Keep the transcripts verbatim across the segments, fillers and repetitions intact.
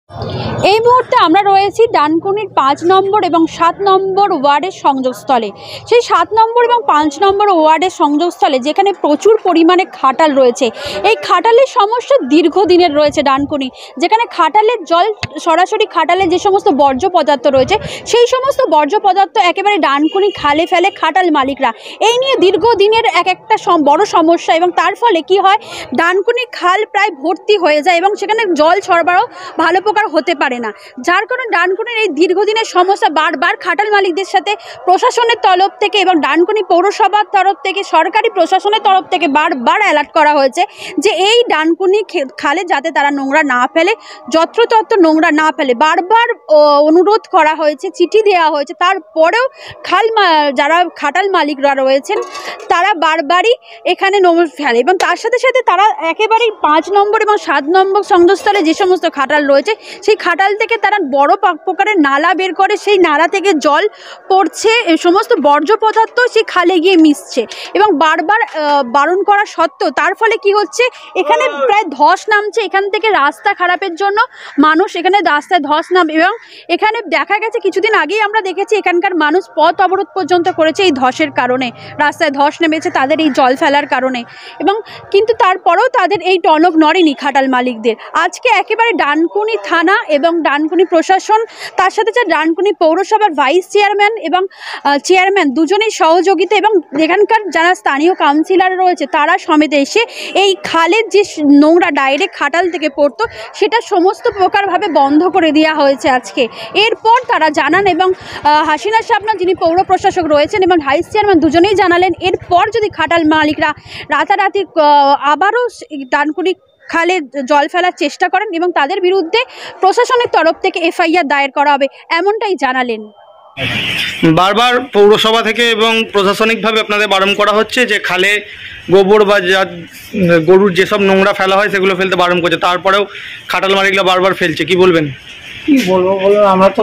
এই মুহূর্তে আমরা রয়েছি ডানকুনির পাঁচ নম্বর এবং সাত নম্বর ওয়ার্ডের সংযোগস্থলে। সেই সাত নম্বর এবং পাঁচ নম্বর ওয়ার্ডের সংযোগস্থলে যেখানে প্রচুর পরিমাণে খাটাল রয়েছে। এই খাটালের সমস্যা দীর্ঘদিনের রয়েছে ডানকুনি, যেখানে খাটালের জল সরাসরি খাটালে যে সমস্ত বর্জ্য পদার্থ রয়েছে সেই সমস্ত বর্জ্য পদার্থ একেবারে ডানকুনি খালে ফেলে খাটাল মালিকরা। এই নিয়ে দীর্ঘদিনের এক একটা বড় সমস্যা, এবং তার ফলে কি হয়, ডানকুনি খাল প্রায় ভর্তি হয়ে যায় এবং সেখানে জল সরবরাহ ভালো প্রকার হতে পারে না, যার কারণে ডানকুনির এই দীর্ঘদিনের সমস্যা বারবার খাটাল মালিকদের সাথে প্রশাসনের তরফ থেকে এবং ডানকুনি পৌরসভার তরফ থেকে সরকারি প্রশাসনের তরফ থেকে বারবার অ্যালার্ট করা হয়েছে যে এই ডানকুনি খালে যাতে তারা নোংরা না ফেলে, যত্রতত্র নোংরা না ফেলে। বারবার অনুরোধ করা হয়েছে, চিঠি দেওয়া হয়েছে, তারপরেও খাল যারা খাটাল মালিকরা রয়েছেন তারা বারবারই এখানে নোংরা ফেলে, এবং তার সাথে সাথে তারা একেবারেই পাঁচ নম্বর এবং সাত নম্বর সংযোগস্থলে যে সমস্ত খাটাল রয়েছে সেই খাটাল থেকে তারা বড় প্রকারের নালা বের করে, সেই নালা থেকে জল পড়ছে, এই সমস্ত বর্জ্য পদার্থ সেই খালে গিয়ে মিশছে, এবং বারবার বারণ করা সত্ত্বেও তার ফলে কি হচ্ছে, এখানে প্রায় ধস নামছে। এখান থেকে রাস্তা খারাপের জন্য মানুষ এখানে রাস্তায় ধস নামে, এবং এখানে দেখা গেছে কিছুদিন আগেই আমরা দেখেছি এখানকার মানুষ পথ অবরোধ পর্যন্ত করেছে এই ধসের কারণে, রাস্তায় ধস নেমেছে তাদের এই জল ফেলার কারণে, এবং কিন্তু তারপরেও তাদের এই টনক নড়েনি খাটাল মালিকদের। আজকে একেবারে ডানকুনি থানা এবং ডানকুনি প্রশাসন, তার সাথে যে ডানকুনি পৌরসভার ভাইস চেয়ারম্যান এবং চেয়ারম্যান দুজনেই সহযোগিতা এবং এখানকার যারা স্থানীয় কাউন্সিলর রয়েছে তারা সমেত এসে এই খালের যে নোংরা ডাইরেক্ট খাটাল থেকে পড়তো সেটা সমস্ত প্রকারভাবে বন্ধ করে দেওয়া হয়েছে আজকে। এরপর তারা জানান, এবং হাসিনা শাবনূর যিনি পৌর প্রশাসক রয়েছেন এবং ভাইস চেয়ারম্যান দুজনেই জানালেন, এরপর যদি খাটাল মালিকরা রাতারাতি আবারও ডানকুনি খালে জল ফেলার চেষ্টা করেন এবং তাদের বিরুদ্ধে প্রশাসনের তরফ থেকে এফআইআর দায়ের করা হবে, এমনটাই জানালেন। বারবার পৌরসভা থেকে এবং প্রশাসনিকভাবে আপনাদের বারণ করা হচ্ছে যে খালে গোবর বা যা গরুর যেসব নোংরা ফেলা হয় সেগুলো ফেলতে বারণ করছে, তারপরেও খাটাল মালিকরা বারবার ফেলছে, কি বলবেন? কি বলবো বলুন, আমরা তো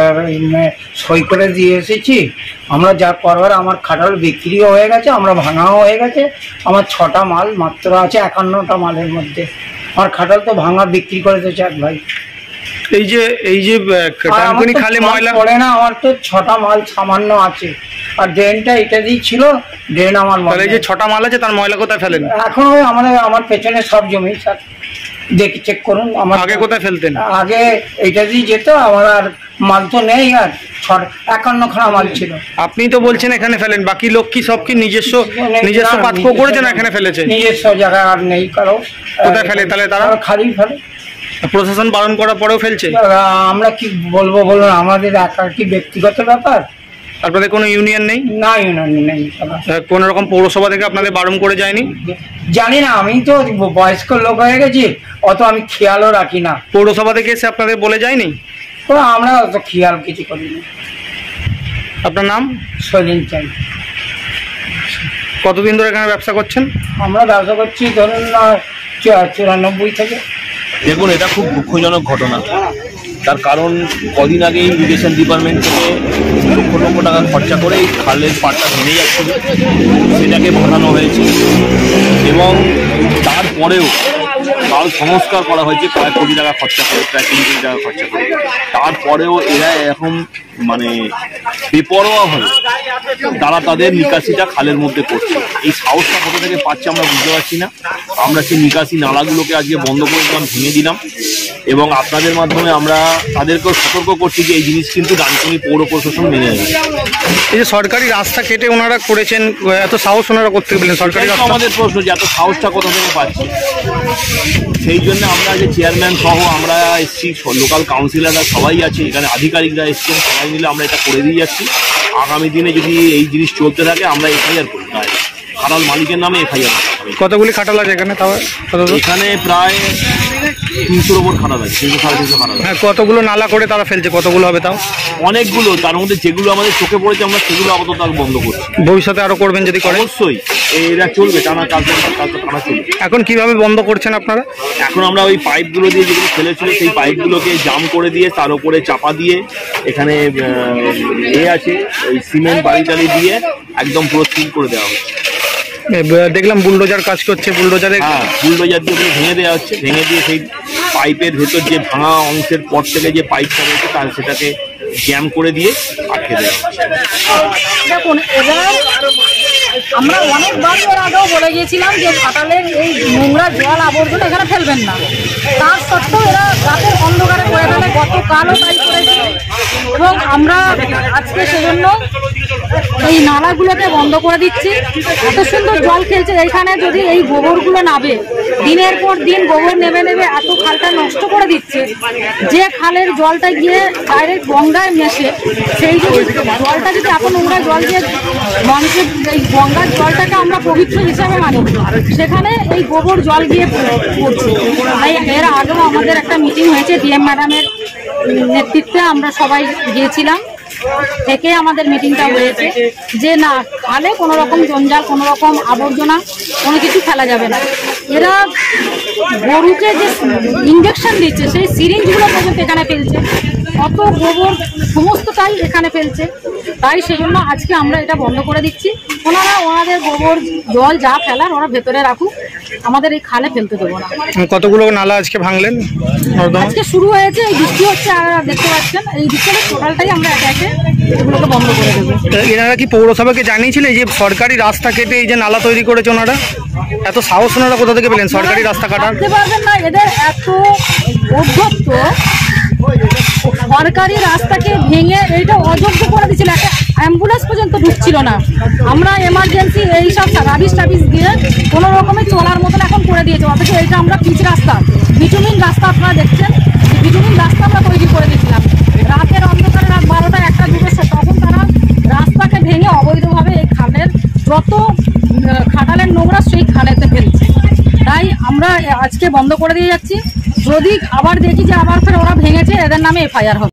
সই করে দিয়ে এসেছি, আমরা যা করবার, আমার খাটাল বিক্রিও হয়ে গেছে, আমরা ভাঙাও হয়ে গেছে, আমার ছটা মাল মাত্র আছে একান্নটা মালের মধ্যে, আমার খাটাল তো ভাঙা বিক্রি করে দিয়েছে এক ভাই। এই যে এই যে ডানকুনি খালে ময়লা পড়ে না, আমার তো ছটা মাল সামান্য আছে, আর ড্রেনটা এটা দিয়ে ছিল, ড্রেন আমার এই যে ছটা মাল আছে তার ময়লা কোথায় ফেলেন? এখন ওই আমাদের আমার পেছনে সব জমি স্যার, দেখি চেক করুন। আমার আগে কোথায় ফেলতেন? আগে এইটা দিয়ে যেত, আমার আর মাল তো নেই, আর একান্ন খানা মাল ছিল। আপনি তো বলছেন এখানে ফেলেন, বাকি লোক কি সব কি নিজস্ব নিজস্ব পাত্র করেছে না এখানে ফেলেছে? নিজস্ব জায়গা আর নেই কারো। কোথায় ফেলে তাহলে তারা? খালি ফেলে। প্রশাসন বারণ করার পরেও ফেলছে? আমরা কি বলবো বলুন, আমাদের একার কি ব্যক্তিগত ব্যাপার? আপনাদের কোনো ইউনিয়ন নেই? না, ইউনিয়ন নেই। কোনো রকম পৌরসভা থেকে আপনাদের বারণ করে যায়নি? জানি না, আমি তো বয়স্ক লোক হয়ে গেছি, অত আমি খেয়ালও রাখি না। পৌরসভা থেকে এসে আপনাদের বলে যায়নি? আমরা অত খেয়াল কিছু করিনি। আপনার নাম? সলিম চাই। কতদিন ধরে এখানে ব্যবসা করছেন? আমরা ব্যবসা করছি ধরুন চুরানব্বই থেকে। দেখুন, এটা খুব দুঃখজনক ঘটনা, তার কারণ কদিন আগেই ইরিগেশন ডিপার্টমেন্ট থেকে লক্ষ লক্ষ টাকা খরচা করে এই খালের পাড়টা ভেঙে যাচ্ছিল, সেটাকে বাঁধানো হয়েছে, এবং তারপরেও খাল সংস্কার করা হয়েছে কয়েক কোটি টাকা খরচা করে, প্রায় তিন কোটি টাকা খরচা করে, তারপরেও এরা এখন মানে বেপরোয়া হয়ে তারা তাদের নিকাশিটা খালের মধ্যে করছে। এই সাহসটা কোথা থেকে পাচ্ছে আমরা বুঝতে পারছি না। আমরা সেই নিকাশি নালাগুলোকে আজকে বন্ধ করে দিলাম, ভেঙে দিলাম, এবং আপনাদের মাধ্যমে আমরা তাদেরকেও সতর্ক করছি যে এই জিনিস কিন্তু ডানকুনি পৌর প্রশাসন মেনে নেবে। এই যে সরকারি রাস্তা কেটে ওনারা করেছেন, এত সাহস ওনারা করতে পেলেন? সরকারি রাস্তা আমাদের প্রশ্ন যে এত সাহসটা কোথা থেকে পাচ্ছে, সেই জন্য আমরা যে চেয়ারম্যান সহ আমরা এসছি, লোকাল কাউন্সিলররা সবাই আছে, এখানে আধিকারিকরা এসছেন, সবাই মিলে আমরা এটা করে দিয়ে যাচ্ছি। আগামী দিনে যদি এই জিনিস চলতে থাকে আমরা এফআইআর করি, খাটাল মালিকের নামে এফআইআর। কতগুলি খাটাল আছে এখানে? তাও এখানে প্রায় তিনশোর ওপর খাটাল আছে, তিনশো সাড়ে তিনশো খাটাল। হ্যাঁ, কতগুলো নালা করে তারা ফেলছে? কতগুলো হবে তাও? অনেকগুলো, তার মধ্যে যেগুলো আমাদের চোখে পড়েছে আমরা সেগুলো আপাতত বন্ধ করছি। ভবিষ্যতে আরো করবেন যদি করেন? অবশ্যই, এরা চলবে, টানা কাজ টানা চলবে। এখন কিভাবে বন্ধ করছেন আপনারা? এখন আমরা ওই পাইপগুলো দিয়ে যেগুলো ফেলেছিল সেই পাইপগুলোকে জাম করে দিয়ে তার উপরে চাপা দিয়ে এখানে এ আছে ওই সিমেন্ট বালি টালি দিয়ে একদম পুরো সিল করে দেওয়া হচ্ছে। দেখলাম বুলডোজার কাজ করছে, বুলডোজারে হ্যাঁ বুলডোজার দিয়ে ভেঙে দেওয়া হচ্ছে, ভেঙে দিয়ে সেই পাইপের ভেতর যে ভাঙা অংশের পর থেকে যে পাইপটা রয়েছে তার সেটাকে জ্যাম করে দিয়ে আটকে দেওয়া। দেখুন, এবার আমরা অনেকবার এর আগেও বলে গিয়েছিলাম যে ঘাটালের এই নোংরা জল আবর্জনা এখানে ফেলবেন না, তার সত্ত্বেও এরা রাতের অন্ধকারে করে ফেলে। গতকালও তাই করেছে এবং আমরা আজকে সেজন্য এই নালাগুলোকে বন্ধ করে দিচ্ছি। এত সুন্দর জল খেলছে এইখানে, যদি এই গোবরগুলো নাবে দিনের পর দিন গোবর নেবে নেবে এত খালটা নষ্ট করে দিচ্ছে, যে খালের জলটা গিয়ে ডাইরেক্ট গঙ্গায় মেশে, সেই যদি জলটা যদি এত নোংরা জল দিয়ে মানুষের এই গঙ্গার জলটাকে আমরা পবিত্র হিসাবে মানি, সেখানে এই গোবর জল গিয়ে পড়ছে। তাই এর আগেও আমাদের একটা মিটিং হয়েছে, ডিএম ম্যাডামের নেতৃত্বে আমরা সবাই গিয়েছিলাম, থেকে আমাদের মিটিংটা হয়েছে যে না, খালে কোনো রকম জঞ্জাল, কোনো রকম আবর্জনা, কোনো কিছু ফেলা যাবে না। এরা গরুকে যে ইঞ্জেকশন দিচ্ছে সেই সিরিঞ্জগুলো পর্যন্ত এখানে ফেলছে, অত গোবর সমস্তটাই এখানে ফেলছে। তাই সেজন্য আজকে আমরা এটা বন্ধ করে দিচ্ছি। ওনারা ওনাদের গোবর জল যা ফেলার ওরা ভেতরে রাখুক, আমাদের এই খালে ফেলতে দেবো না। কতগুলো নালা আজকে ভাঙলেন? আজকে শুরু হয়েছে, এই বৃষ্টি হচ্ছে আর দেখতে পাচ্ছেন, এই বৃষ্টিটা টোটালটাই আমরা একে একে এগুলোকে বন্ধ করে দেবো। এনারা কি পৌরসভাকে জানিয়েছিলেন যে সরকারি রাস্তা কেটে এই যে নালা তৈরি করেছে ওনারা? এত সাহস ওনারা কোথা থেকে পেলেন সরকারি রাস্তা কাটার? ভাবতে পারবেন না, এদের এত অধ্যত্ত, সরকারি রাস্তাকে ভেঙে এইটা অযোগ্য করে দিচ্ছিল, একটা অ্যাম্বুলেন্স পর্যন্ত ঢুকছিল না। আমরা এমার্জেন্সি এইসব রাবিশ টাবিশ দিয়ে কোনো রকমের চলার মতন এখন করে দিয়েছে, অথচ এইটা আমরা পিচ রাস্তা, ভিটামিন রাস্তা আপনারা দেখছেন, ভিটামিন রাস্তা আমরা তৈরি করে দিয়েছিলাম। রাতের অন্ধকারে রাত বারোটা একটা দুটো তখন তারা রাস্তাকে ভেঙে অবৈধভাবে এই খালের যত খাটালের নোংরা সেই খালেতে ফেলছে। তাই আমরা আজকে বন্ধ করে দিয়ে যাচ্ছি। যদি আবার দেখি যে আবার ফের ওরা ভেঙেছে, এদের নামে এফআইআর হবে।